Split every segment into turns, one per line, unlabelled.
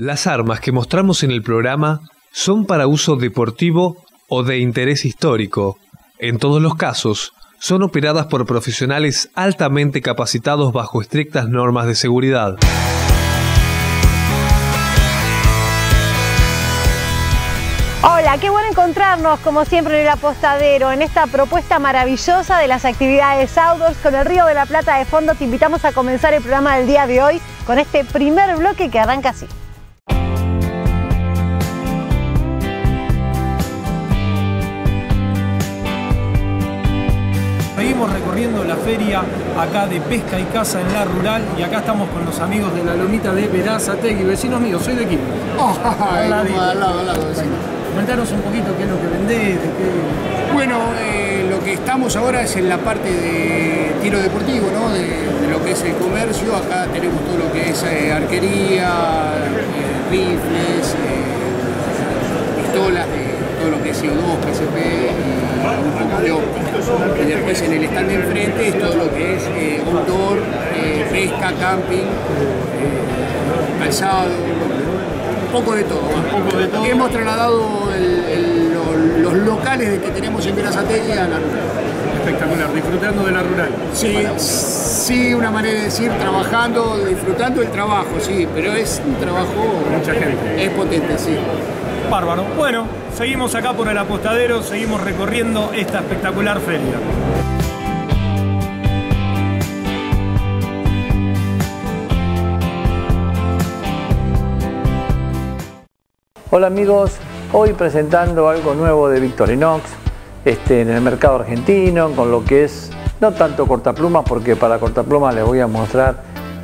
Las armas que mostramos en el programa son para uso deportivo o de interés histórico. En todos los casos, son operadas por profesionales altamente capacitados bajo estrictas normas de seguridad.
Hola, qué bueno encontrarnos como siempre en El Apostadero, en esta propuesta maravillosa de las actividades outdoors con el Río de la Plata de fondo. Te invitamos a comenzar el programa del día de hoy con este primer bloque que arranca así.
Seguimos recorriendo la feria acá de pesca y caza en la rural y acá estamos con los amigos de la lomita de Berazategui, vecinos míos, soy de aquí.
Al lado, vecino.
Comentaros un poquito qué es lo que vendés, de qué...
Bueno, lo que estamos ahora es en la parte de tiro deportivo, ¿no? De lo que es el comercio. Acá tenemos todo lo que es arquería, rifles, pistolas, todo lo que es CO2, PSP y un poco de óptica. Y después en el stand de enfrente es todo lo que es outdoor, pesca, camping, calzado, un poco de todo. Hemos trasladado los locales que tenemos en Berazategui a la rural.
Espectacular, disfrutando de la rural.
Sí, una manera de decir, trabajando, disfrutando el trabajo, sí, pero es un trabajo...
Mucha gente.
Es potente, sí.
Bárbaro. Bueno, seguimos acá por El Apostadero, seguimos recorriendo esta espectacular feria.
Hola amigos, hoy presentando algo nuevo de Victorinox en el mercado argentino, con lo que es, no tanto cortaplumas, porque para cortaplumas les voy a mostrar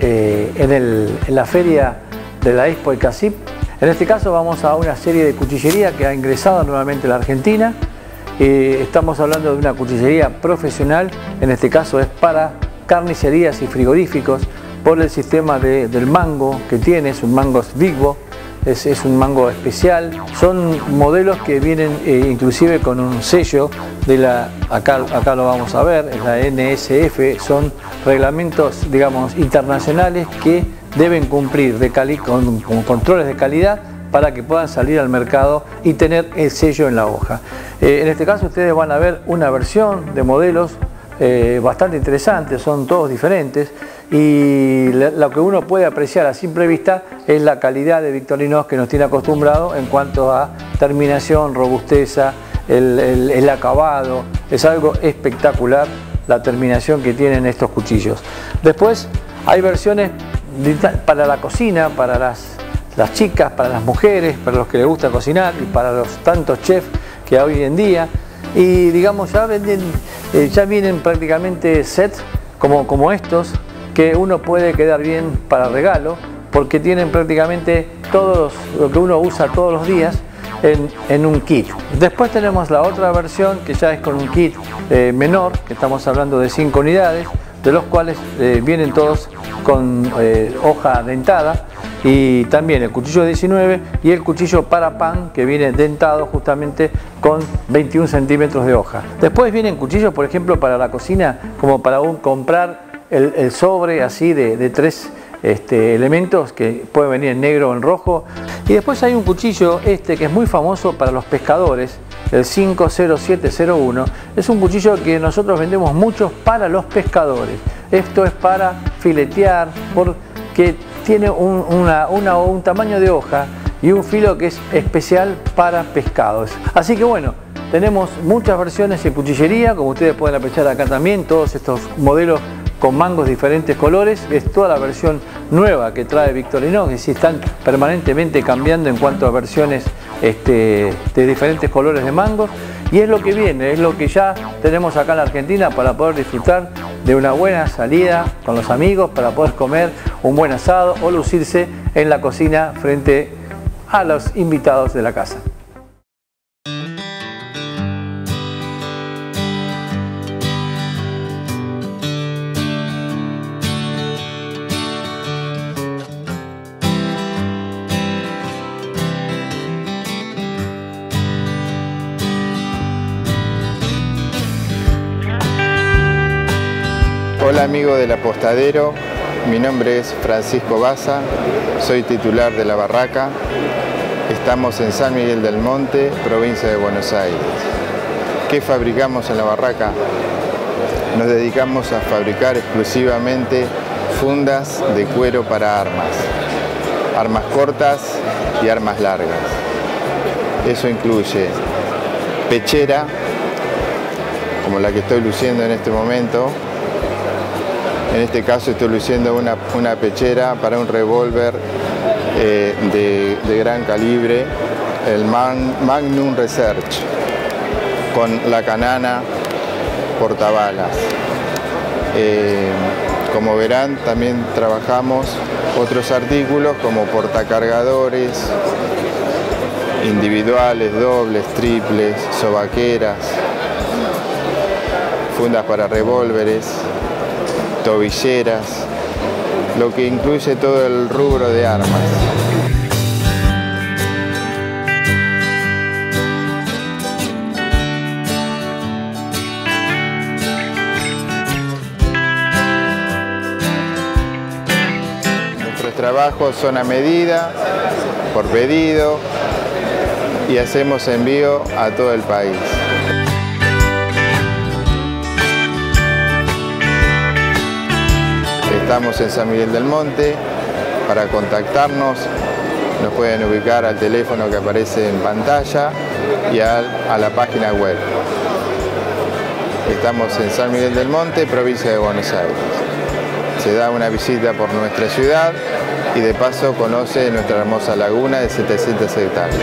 en la feria de la Expo El Casip. En este caso vamos a una serie de cuchillería que ha ingresado nuevamente a la Argentina. Estamos hablando de una cuchillería profesional, en este caso es para carnicerías y frigoríficos, por el sistema del mango que tiene, es un mango Vigbo. Es un mango especial, son modelos que vienen inclusive con un sello de acá lo vamos a ver, es la NSF, son reglamentos, digamos, internacionales que deben cumplir con controles de calidad para que puedan salir al mercado y tener el sello en la hoja. En este caso ustedes van a ver una versión de modelos bastante interesantes, son todos diferentes. Y lo que uno puede apreciar a simple vista es la calidad de Victorinox que nos tiene acostumbrado en cuanto a terminación, robusteza, el acabado. Es algo espectacular la terminación que tienen estos cuchillos. Después hay versiones para la cocina, para las chicas, para las mujeres, para los que les gusta cocinar y para los tantos chefs que hay hoy en día. Y digamos, ya vienen prácticamente sets como estos, que uno puede quedar bien para regalo, porque tienen prácticamente todo lo que uno usa todos los días en un kit. Después tenemos la otra versión que ya es con un kit menor, que estamos hablando de 5 unidades, de los cuales vienen todos con hoja dentada, y también el cuchillo 19 y el cuchillo para pan, que viene dentado justamente con 21 centímetros de hoja. Después vienen cuchillos, por ejemplo, para la cocina, como para comprar el sobre así de 3 elementos, que puede venir en negro o en rojo. Y después hay un cuchillo que es muy famoso para los pescadores, el 50701. Es un cuchillo que nosotros vendemos mucho para los pescadores. Esto es para filetear, porque tiene un tamaño de hoja y un filo que es especial para pescados. Así que bueno, tenemos muchas versiones de cuchillería, como ustedes pueden apreciar acá también, todos estos modelos con mangos de diferentes colores. Es toda la versión nueva que trae Victorinox, y están permanentemente cambiando en cuanto a versiones de diferentes colores de mangos, y es lo que viene, es lo que ya tenemos acá en la Argentina para poder disfrutar de una buena salida con los amigos, para poder comer un buen asado o lucirse en la cocina frente a los invitados de la casa.
Hola amigos del Apostadero, mi nombre es Francisco Baza, soy titular de la barraca. Estamos en San Miguel del Monte, provincia de Buenos Aires. ¿Qué fabricamos en la barraca? Nos dedicamos a fabricar exclusivamente fundas de cuero para armas cortas y armas largas. Eso incluye pechera, como la que estoy luciendo en este momento. En este caso estoy luciendo una pechera para un revólver de gran calibre, el Magnum Research, con la canana portabalas. Como verán, también trabajamos otros artículos como portacargadores, individuales, dobles, triples, sobaqueras, fundas para revólveres, tobilleras, lo que incluye todo el rubro de armas. Nuestros trabajos son a medida, por pedido, y hacemos envío a todo el país. Estamos en San Miguel del Monte. Para contactarnos nos pueden ubicar al teléfono que aparece en pantalla y a la página web. Estamos en San Miguel del Monte, provincia de Buenos Aires. Se da una visita por nuestra ciudad y de paso conoce nuestra hermosa laguna de 700 hectáreas.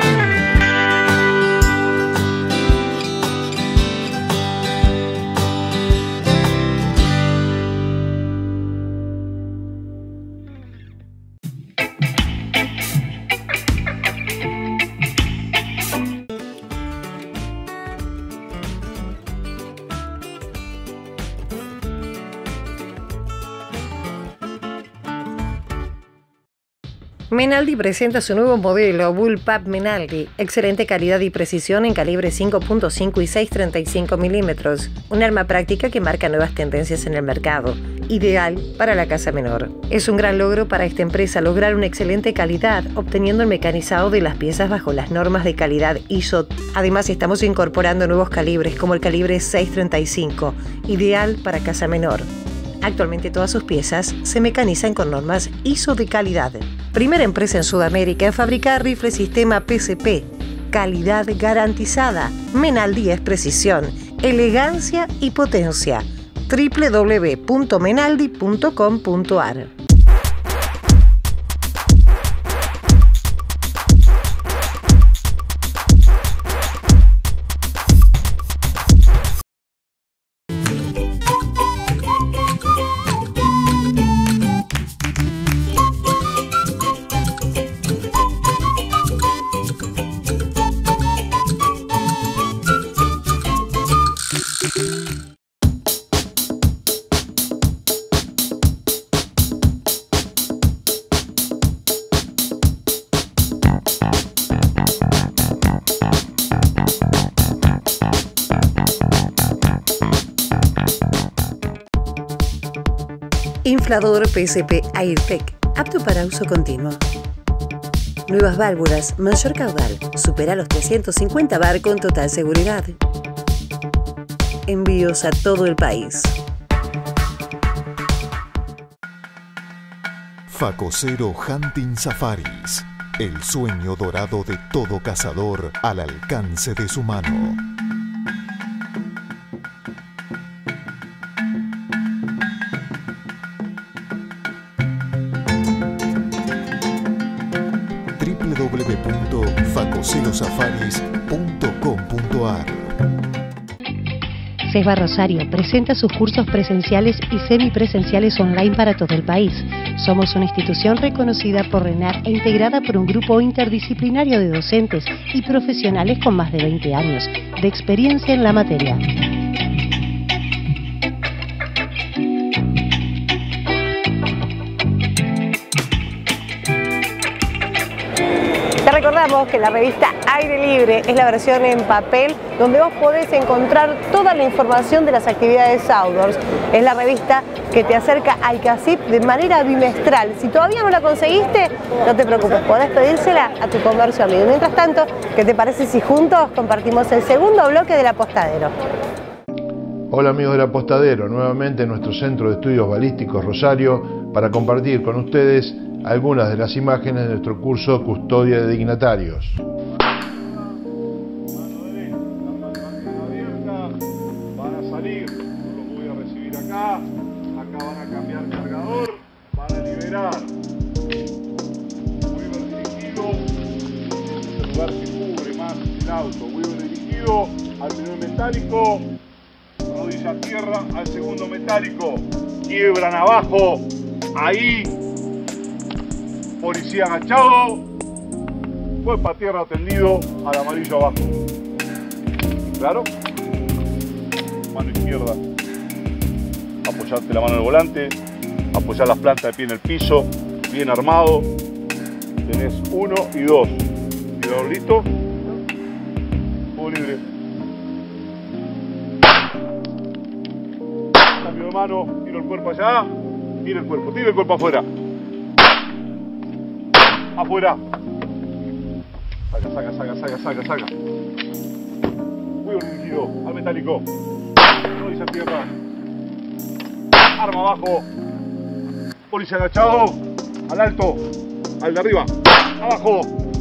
Menaldi presenta su nuevo modelo Bullpup Menaldi, excelente calidad y precisión en calibre 5.5 y 6.35 milímetros, un arma práctica que marca nuevas tendencias en el mercado, ideal para la caza menor. Es un gran logro para esta empresa lograr una excelente calidad, obteniendo el mecanizado de las piezas bajo las normas de calidad ISO. Además, estamos incorporando nuevos calibres como el calibre 6.35, ideal para caza menor. Actualmente todas sus piezas se mecanizan con normas ISO de calidad. Primera empresa en Sudamérica en fabricar rifles sistema PCP. Calidad garantizada. Menaldi es precisión, elegancia y potencia. www.menaldi.com.ar. Inflador PSP Airtec, apto para uso continuo. Nuevas válvulas, mayor caudal, supera los 350 bar con total seguridad. Envíos a todo el país.
Facocero Hunting Safaris, el sueño dorado de todo cazador al alcance de su mano. www.facocerosafaris.com.ar.
CESBA Rosario presenta sus cursos presenciales y semipresenciales online para todo el país. Somos una institución reconocida por RENAR e integrada por un grupo interdisciplinario de docentes y profesionales con más de 20 años de experiencia en la materia.
Te recordamos que la revista Aire Libre es la versión en papel donde vos podés encontrar toda la información de las actividades outdoors. Es la revista que te acerca a ICASIP de manera bimestral. Si todavía no la conseguiste, no te preocupes, podés pedírsela a tu comercio amigo. Mientras tanto, ¿qué te parece si juntos compartimos el segundo bloque del Apostadero?
Hola amigos del Apostadero, nuevamente en nuestro Centro de Estudios Balísticos Rosario para compartir con ustedes algunas de las imágenes de nuestro curso Custodia de Dignatarios.
Van a salir, los voy a recibir acá van a cambiar cargador, van a liberar. Wheeler dirigido, el lugar que cubre más el auto. Wheeler dirigido al primer metálico, rodilla a tierra al segundo metálico. Quiebran abajo, ahí. Policía agachado, fue para tierra tendido al amarillo abajo. ¿Claro? Mano izquierda, apoyarte la mano en el volante, apoyar las plantas de pie en el piso, bien armado. Tenés 1 y 2. ¿Tirador listo? Fuego libre. Cambio de mano, tiro el cuerpo allá, tira el cuerpo afuera. Afuera. Saca. Wheeler dirigido al metálico. Rodilla a tierra. Arma abajo. Policía agachado. Al alto. Al de arriba. Abajo.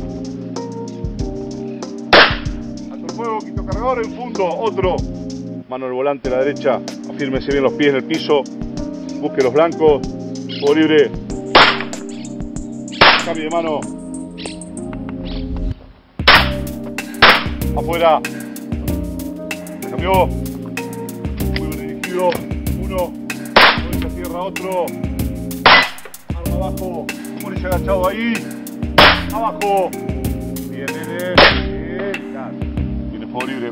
Alto el fuego. Quito cargador. En fondo. Otro. Mano en el volante a la derecha. Afírmese bien los pies en el piso. Busque los blancos. Fuego libre. Cambio de mano. Afuera. Se cambió. Wheeler dirigido. 1. Rodilla a tierra. Otro. Arma abajo. Policía agachado ahí. Abajo. Bien, nene. Bien. Tiene fuego libre.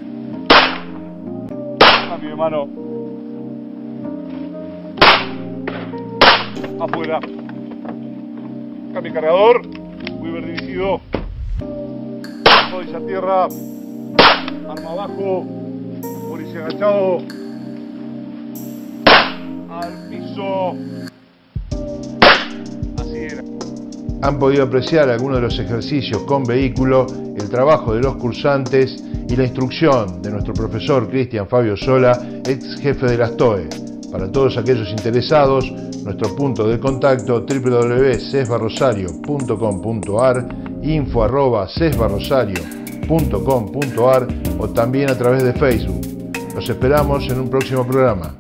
Cambio de mano. Afuera. Cambio cargador. Wheeler dirigido. Rodilla a tierra. Arma abajo. Policía agachado. Al piso. Así era.
Han podido apreciar algunos de los ejercicios con vehículo, el trabajo de los cursantes y la instrucción de nuestro profesor Cristian Fabio Sola, ex jefe de las TOE. Para todos aquellos interesados, nuestro punto de contacto www.cesbarrosario.com.ar, info@cesbarrosario.com.ar o también a través de Facebook. Los esperamos en un próximo programa.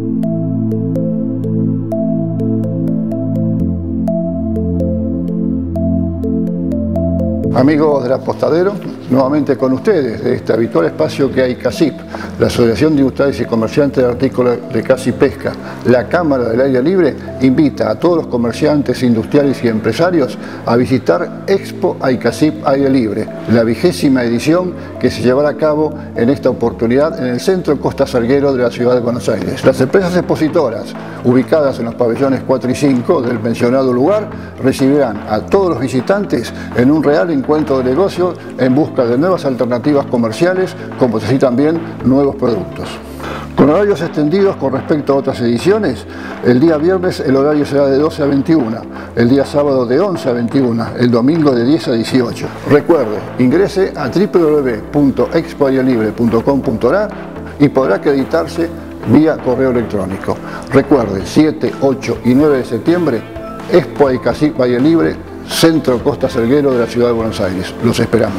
Amigos del Apostadero, nuevamente con ustedes, de este habitual espacio que hay ICASIP, la Asociación de Industriales y Comerciantes de Artículos de Caza y Pesca, la Cámara del Aire Libre, invita a todos los comerciantes, industriales y empresarios a visitar Expo ICASIP Aire Libre, la 20ª edición que se llevará a cabo en esta oportunidad en el Centro Costa Salguero de la Ciudad de Buenos Aires. Las empresas expositoras, ubicadas en los pabellones 4 y 5 del mencionado lugar, recibirán a todos los visitantes en un real encuentro de negocios en busca de nuevas alternativas comerciales, como así también nuevos productos. Con horarios extendidos con respecto a otras ediciones, el día viernes el horario será de 12 a 21, el día sábado de 11 a 21, el domingo de 10 a 18. Recuerde, ingrese a www.expoairelibre.com.ar y podrá acreditarse vía correo electrónico. Recuerde, 7, 8 y 9 de septiembre, Expo ICASIP Aire Libre, Centro Costa Salguero de la Ciudad de Buenos Aires. Los esperamos.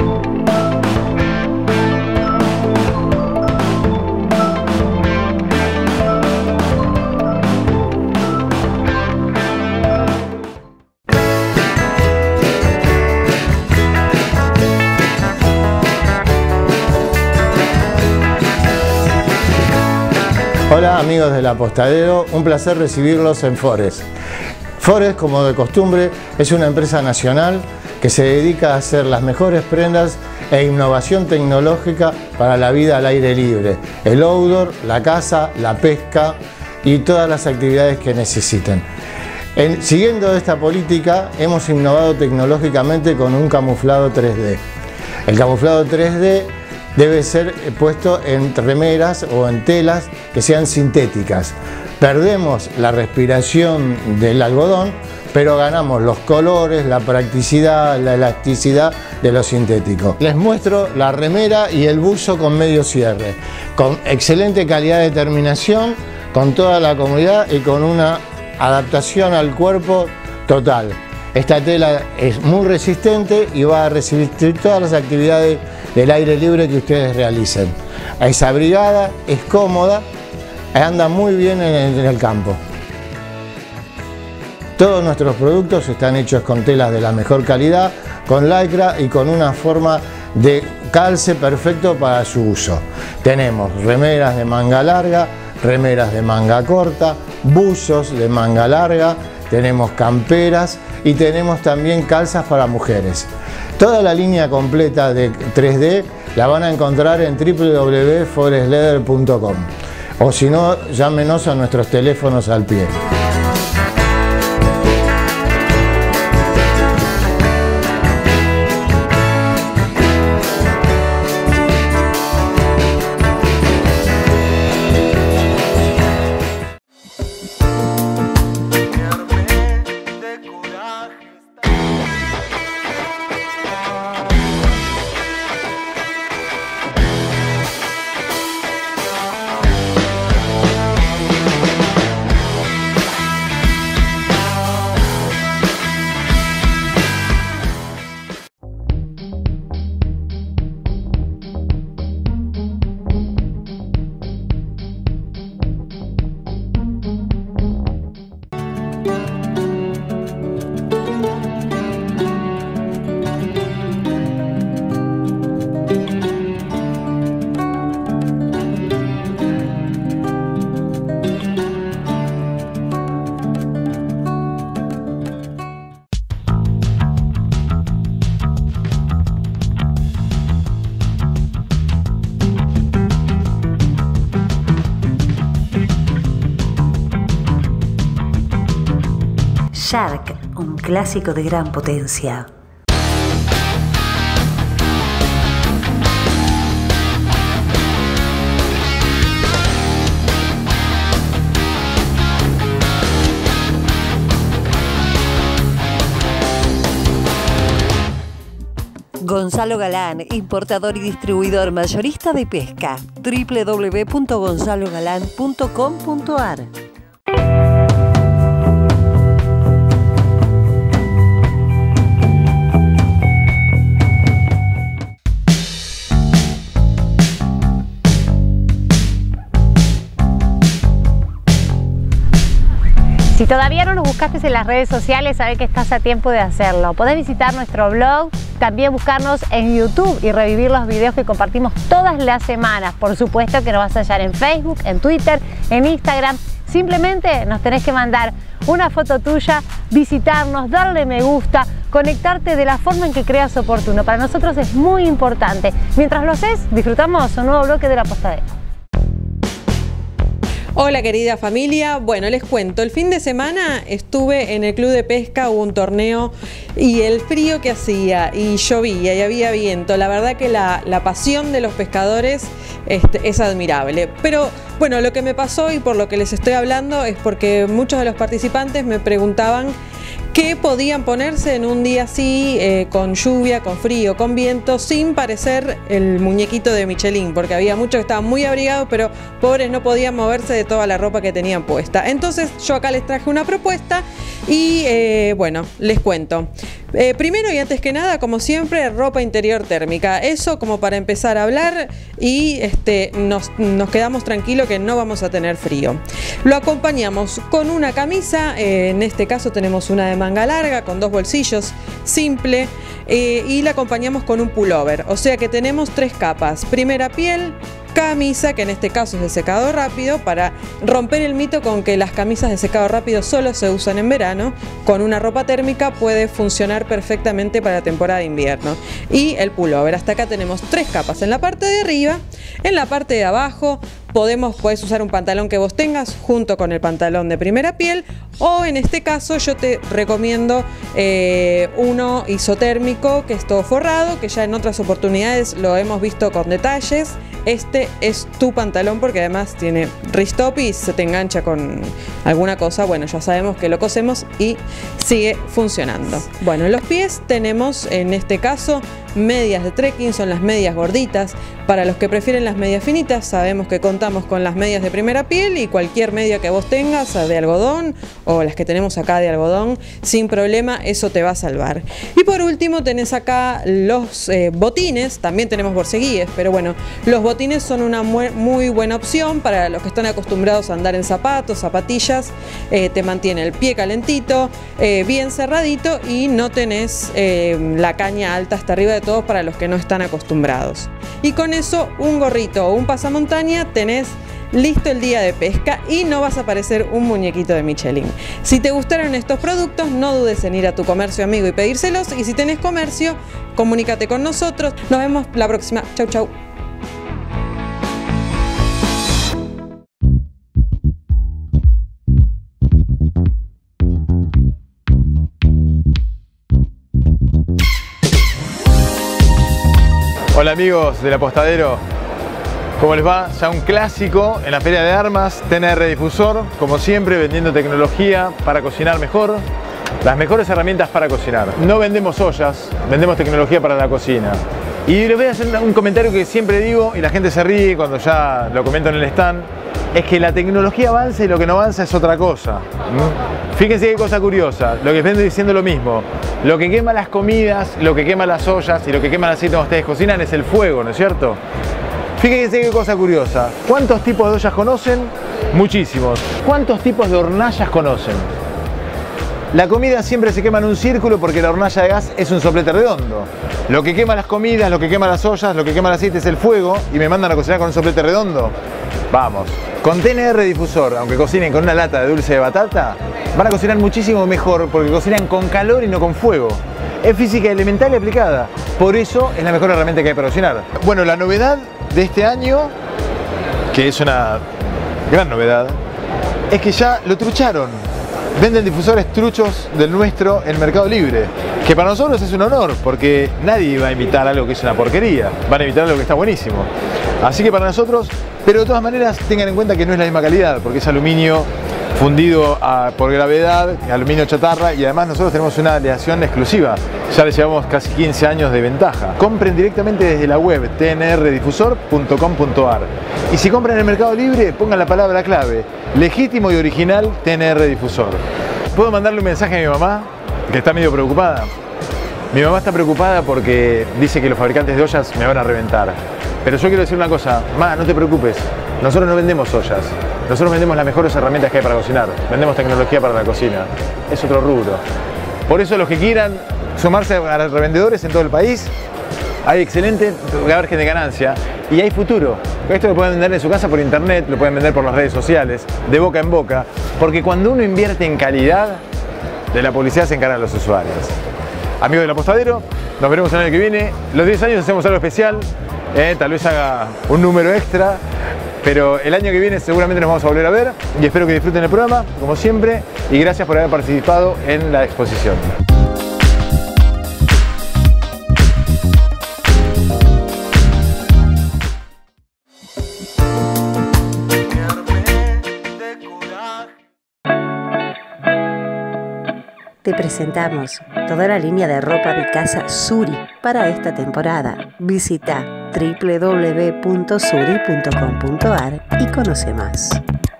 Hola amigos del Apostadero, un placer recibirlos en Forest. Forest, como de costumbre, es una empresa nacional que se dedica a hacer las mejores prendas e innovación tecnológica para la vida al aire libre, el outdoor, la caza, la pesca y todas las actividades que necesiten. Siguiendo esta política, hemos innovado tecnológicamente con un camuflado 3D. El camuflado 3D debe ser puesto en remeras o en telas que sean sintéticas. Perdemos la respiración del algodón, pero ganamos los colores, la practicidad, la elasticidad de lo sintético. Les muestro la remera y el buzo con medio cierre, con excelente calidad de terminación, con toda la comodidad y con una adaptación al cuerpo total. Esta tela es muy resistente y va a resistir todas las actividades del aire libre que ustedes realicen. Es abrigada, es cómoda, anda muy bien en el campo. Todos nuestros productos están hechos con telas de la mejor calidad, con lycra y con una forma de calce perfecto para su uso. Tenemos remeras de manga larga, remeras de manga corta, buzos de manga larga, tenemos camperas y tenemos también calzas para mujeres. Toda la línea completa de 3D la van a encontrar en www.forestleather.com o si no, llámenos a nuestros teléfonos al pie.
Shark, un clásico de gran potencia. Gonzalo Galán, importador y distribuidor mayorista de pesca. www.gonzalogalán.com.ar.
Si todavía no nos buscaste en las redes sociales, sabés que estás a tiempo de hacerlo. Podés visitar nuestro blog, también buscarnos en YouTube y revivir los videos que compartimos todas las semanas. Por supuesto que nos vas a hallar en Facebook, en Twitter, en Instagram. Simplemente nos tenés que mandar una foto tuya, visitarnos, darle me gusta, conectarte de la forma en que creas oportuno. Para nosotros es muy importante. Mientras lo haces, disfrutamos un nuevo bloque de La Postadera.
Hola querida familia, bueno les cuento, el fin de semana estuve en el club de pesca, hubo un torneo y el frío que hacía y llovía y había viento, la verdad que la pasión de los pescadores es admirable. Pero bueno, lo que me pasó y por lo que les estoy hablando es porque muchos de los participantes me preguntaban qué podían ponerse en un día así, con lluvia, con frío, con viento, sin parecer el muñequito de Michelin, porque había muchos que estaban muy abrigados, pero pobres no podían moverse de toda la ropa que tenían puesta. Entonces yo acá les traje una propuesta y bueno, les cuento. Primero y antes que nada, como siempre, ropa interior térmica. Eso como para empezar a hablar y nos quedamos tranquilos que no vamos a tener frío. Lo acompañamos con una camisa, en este caso tenemos una de manga larga con 2 bolsillos, simple, y la acompañamos con un pullover. O sea que tenemos 3 capas. Primera piel, camisa, que en este caso es de secado rápido, para romper el mito con que las camisas de secado rápido solo se usan en verano. Con una ropa térmica puede funcionar perfectamente para la temporada de invierno. Y el pullover, hasta acá tenemos 3 capas en la parte de arriba. En la parte de abajo Puedes usar un pantalón que vos tengas junto con el pantalón de primera piel, o en este caso yo te recomiendo uno isotérmico que es todo forrado, que ya en otras oportunidades lo hemos visto con detalles. Este es tu pantalón porque además tiene ristop y se te engancha con alguna cosa. Bueno, ya sabemos que lo cosemos y sigue funcionando. Bueno, en los pies tenemos en este caso medias de trekking, son las medias gorditas. Para los que prefieren las medias finitas, sabemos que contamos con las medias de primera piel y cualquier media que vos tengas de algodón o las que tenemos acá de algodón, sin problema, eso te va a salvar. Y por último tenés acá los botines, también tenemos borceguíes, pero bueno, los botines son una muy buena opción para los que están acostumbrados a andar en zapatos, zapatillas, te mantiene el pie calentito, bien cerradito y no tenés la caña alta hasta arriba de todos para los que no están acostumbrados. Y con eso un gorrito o un pasamontaña tenés listo el día de pesca y no vas a parecer un muñequito de Michelin. Si te gustaron estos productos, no dudes en ir a tu comercio amigo y pedírselos, y si tenés comercio, comunícate con nosotros. Nos vemos la próxima. Chau, chau.
Hola amigos del Apostadero, ¿cómo les va? Ya un clásico en la Feria de Armas, TNR Difusor, como siempre vendiendo tecnología para cocinar mejor, las mejores herramientas para cocinar. No vendemos ollas, vendemos tecnología para la cocina. Y les voy a hacer un comentario que siempre digo y la gente se ríe cuando ya lo comento en el stand, es que la tecnología avanza y lo que no avanza es otra cosa. Fíjense qué cosa curiosa, lo que les vengo diciendo lo mismo. Lo que quema las comidas, lo que quema las ollas y lo que quema el aceite cuando ustedes cocinan es el fuego, ¿no es cierto? Fíjense qué cosa curiosa. ¿Cuántos tipos de ollas conocen? Muchísimos. ¿Cuántos tipos de hornallas conocen? La comida siempre se quema en un círculo porque la hornalla de gas es un soplete redondo. Lo que quema las comidas, lo que quema las ollas, lo que quema el aceite es el fuego y me mandan a cocinar con un soplete redondo. Vamos. Con TNR Difusor, aunque cocinen con una lata de dulce de batata, van a cocinar muchísimo mejor porque cocinan con calor y no con fuego. Es física elemental y aplicada. Por eso es la mejor herramienta que hay para cocinar. Bueno, la novedad de este año, que es una gran novedad, es que ya lo trucharon. Venden difusores truchos del nuestro en Mercado Libre, que para nosotros es un honor porque nadie va a invitar algo que es una porquería, van a invitar algo que está buenísimo. Así que para nosotros, pero de todas maneras tengan en cuenta que no es la misma calidad porque es aluminio fundido por gravedad, aluminio chatarra, y además nosotros tenemos una aleación exclusiva. Ya les llevamos casi 15 años de ventaja. Compren directamente desde la web tnrdifusor.com.ar y si compran en el Mercado Libre pongan la palabra clave legítimo y original TNR Difusor. ¿Puedo mandarle un mensaje a mi mamá que está medio preocupada? Mi mamá está preocupada porque dice que los fabricantes de ollas me van a reventar. Pero yo quiero decir una cosa, ma, no te preocupes, nosotros no vendemos ollas, nosotros vendemos las mejores herramientas que hay para cocinar, vendemos tecnología para la cocina, es otro rubro. Por eso los que quieran sumarse a los revendedores en todo el país, hay excelente margen de ganancia y hay futuro. Esto lo pueden vender en su casa por internet, lo pueden vender por las redes sociales, de boca en boca, porque cuando uno invierte en calidad, de la publicidad se encargan los usuarios. Amigos del Apostadero, nos veremos el año que viene. Los 10 años hacemos algo especial. Tal vez haga un número extra, pero el año que viene seguramente nos vamos a volver a ver y espero que disfruten el programa, como siempre, y gracias por haber participado en la exposición.
Te presentamos toda la línea de ropa de casa Suri para esta temporada. Visita www.suri.com.ar y conoce más.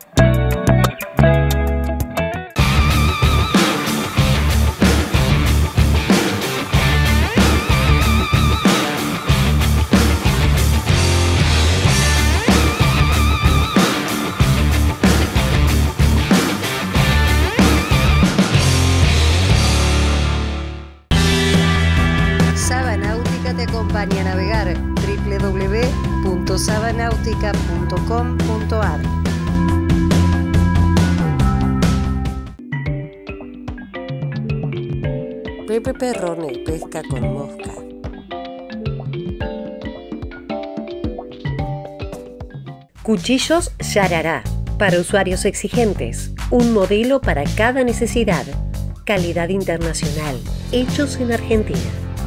Te acompaña a navegar www.sabanautica.com.ar. Pepe Perrone pesca con mosca.
Cuchillos Yarará, para usuarios exigentes. Un modelo para cada necesidad. Calidad internacional. Hechos en Argentina.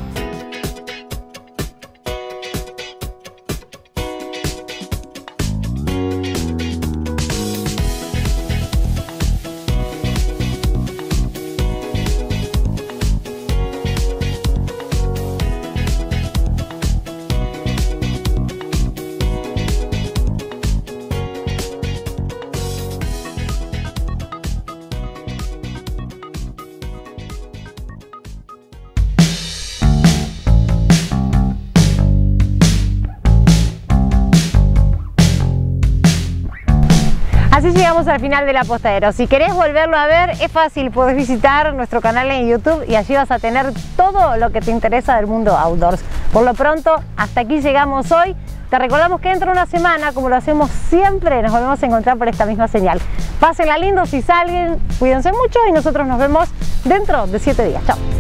Así llegamos al final del Apostadero. Si querés volverlo a ver, es fácil, podés visitar nuestro canal en YouTube y allí vas a tener todo lo que te interesa del mundo outdoors. Por lo pronto, hasta aquí llegamos hoy. Te recordamos que dentro de una semana, como lo hacemos siempre, nos volvemos a encontrar por esta misma señal. Pásenla lindo si salen, cuídense mucho y nosotros nos vemos dentro de 7 días. Chao.